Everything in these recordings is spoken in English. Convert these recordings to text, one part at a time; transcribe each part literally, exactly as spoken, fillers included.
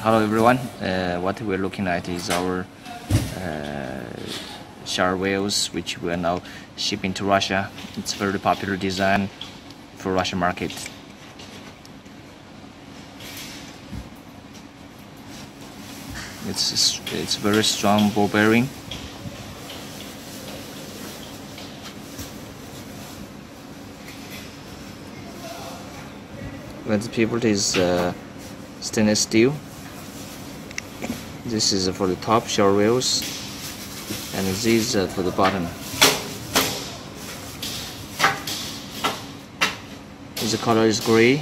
Hello everyone, uh, what we're looking at is our uh, shower wheels, which we are now shipping to Russia. It's a very popular design for Russian market. It's it's very strong ball bearing. When the pivot is uh, stainless steel. This is for the top shower wheels, and this uh, for the bottom. The color is gray.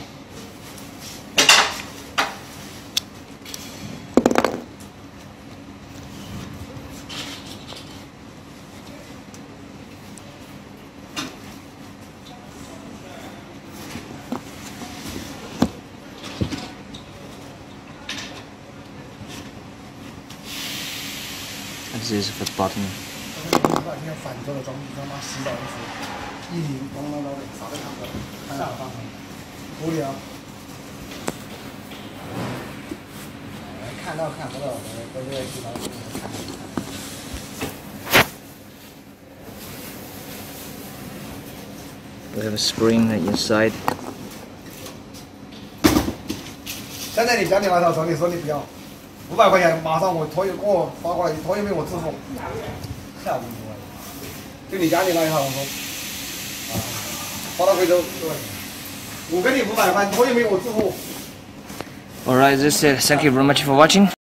This is for the bottom. We have a spring inside. 现在你讲你完了，说你说你不要。 五百块钱，马上我拖邮给我发过来，拖邮费我支付。下午就你家里那一套，我说，啊，发到贵州，我给你五百块，拖邮费我支付。 Alright, this is it. Thank you very much for watching.